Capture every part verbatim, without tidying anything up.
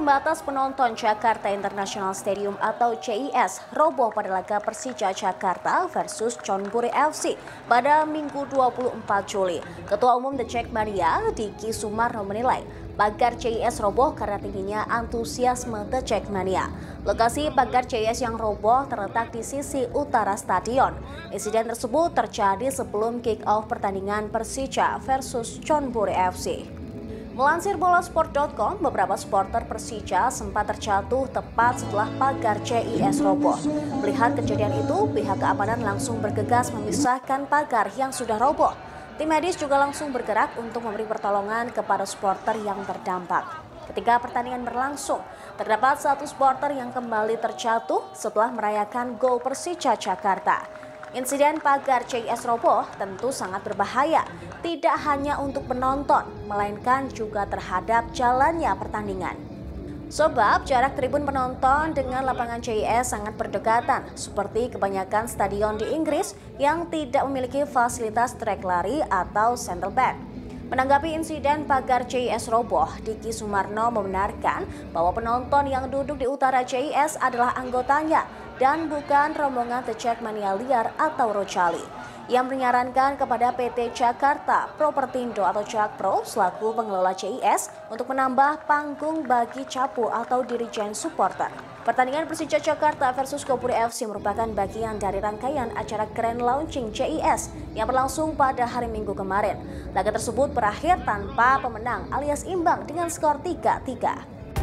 pembatas penonton Jakarta International Stadium atau C I S roboh pada laga Persija Jakarta versus Chonburi F C pada Minggu dua puluh empat Juli. Ketua Umum The Jackmania, Diki Sumarno menilai pagar C I S roboh karena tingginya antusiasme The Jackmania. Lokasi pagar C I S yang roboh terletak di sisi utara stadion. Insiden tersebut terjadi sebelum kick-off pertandingan Persija versus Chonburi F C. Melansir bolasport dot com, beberapa supporter Persija sempat terjatuh tepat setelah pagar C I S roboh. Melihat kejadian itu, pihak keamanan langsung bergegas memisahkan pagar yang sudah roboh. Tim medis juga langsung bergerak untuk memberi pertolongan kepada supporter yang terdampak. Ketika pertandingan berlangsung, terdapat satu supporter yang kembali terjatuh setelah merayakan gol Persija Jakarta. Insiden pagar C I S roboh tentu sangat berbahaya, tidak hanya untuk penonton, melainkan juga terhadap jalannya pertandingan. Sebab jarak tribun penonton dengan lapangan C I S sangat berdekatan, seperti kebanyakan stadion di Inggris yang tidak memiliki fasilitas trek lari atau saddleback. Menanggapi insiden pagar C I S roboh, Diki Sumarno membenarkan bahwa penonton yang duduk di utara C I S adalah anggotanya dan bukan rombongan The Jackmania liar atau Rojali. Ia menyarankan kepada P T Jakarta Propertindo atau Jakpro selaku pengelola C I S untuk menambah panggung bagi capu atau dirijen supporter. Pertandingan Persija Jakarta versus Chonburi F C merupakan bagian dari rangkaian acara Grand Launching C I S yang berlangsung pada hari Minggu kemarin. Laga tersebut berakhir tanpa pemenang alias imbang dengan skor tiga tiga.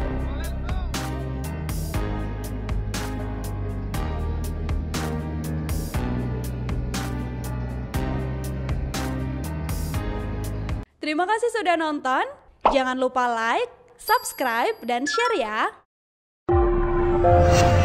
Terima kasih sudah nonton. Jangan lupa like, subscribe, dan share ya.